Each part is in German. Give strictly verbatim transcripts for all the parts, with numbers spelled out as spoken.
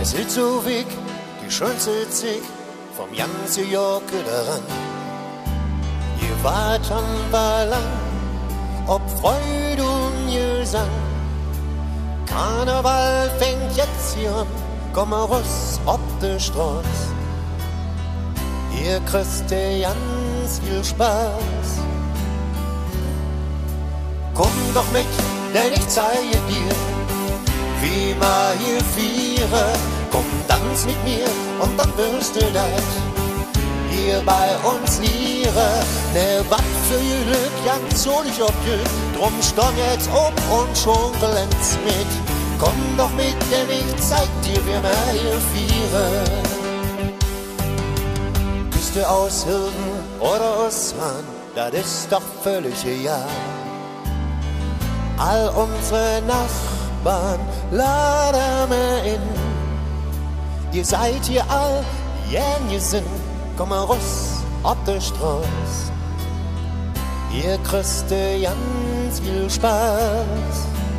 ist so weg, die schönste Zeit vom ganzen Jahr daran. Ihr wart an Ballang, ob Freude und Gesang. Karneval fängt jetzt hier an, komm raus ob de Straße. Ihr kriegt ganz viel Spaß. Komm doch mit, denn ich zeige dir, wie wir hier feiern. Komm, tanz mit mir und dann wirst du das hier bei uns lieren. Ne, wat für Glück, ganz so nicht ob Glück. Drum stand jetzt ob und schunkeln's mit. Komm doch mit, denn ich zeig dir, wie wir hier feiern. Küste aus Hilden oder aus Hahn, das ist doch völlig egal. All unsere Nachbarn laden wir in. Ihr seid hier all gern gesinnt, komm mal raus ob der Straße. Ihr kriegt ganz viel Spaß.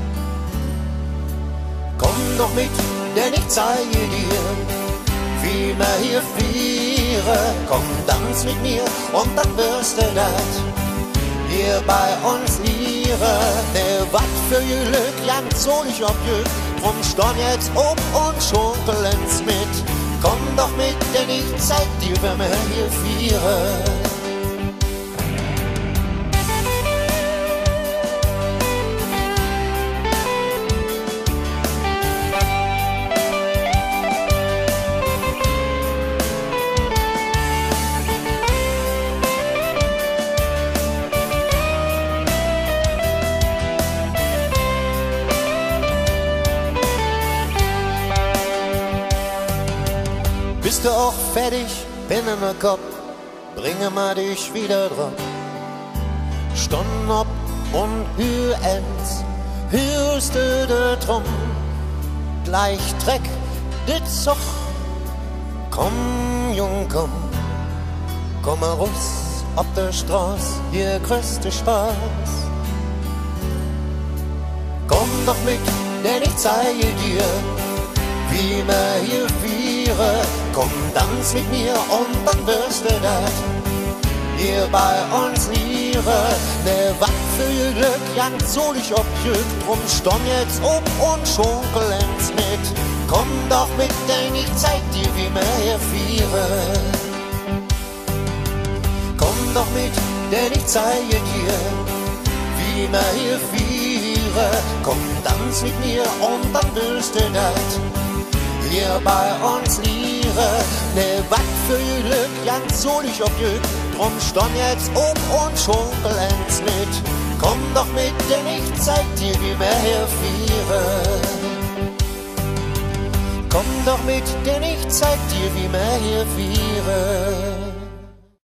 Komm doch mit, denn ich zeige dir, wie wir hier feiern. Komm, tanz mit mir und dann wirst du das hier bei uns lieren. Ne, wat für Glück, ganz so nicht ob Glück. Drum stand jetzt ob und schunkeln's mit. Komm doch mit, denn ich zeig dir, wenn wir hier feiern. Bist du auch fertig, bin in der Kopf, bringe mal dich wieder drauf. Stund ob und hür ends, hörst du de Drum, gleich Dreck, dit Zug. Komm, Jung, komm, komm mal raus ob der Straße, hier größte Spaß. Komm doch mit, denn ich zeige dir, wie wir hier feiern. Komm, tanz mit mir und dann wirst du das hier bei uns lieren. Ne, wat für Glück, ganz so nicht ob Glück. Drum stand jetzt ob und schunkeln's mit. Komm doch mit, denn ich zeig dir, wie wir hier feiern. Komm doch mit, denn ich zeige dir, wie wir hier feiern. Komm, tanz mit mir und dann wirst du das hier bei uns lieren. Ne, wat für Glück, ganz so nicht ob Glück. Drum stand jetzt ob und schunkeln's mit. Komm doch mit, denn ich zeig dir, wie wir hier feiern. Komm doch mit, denn ich zeig dir, wie wir hier feiern.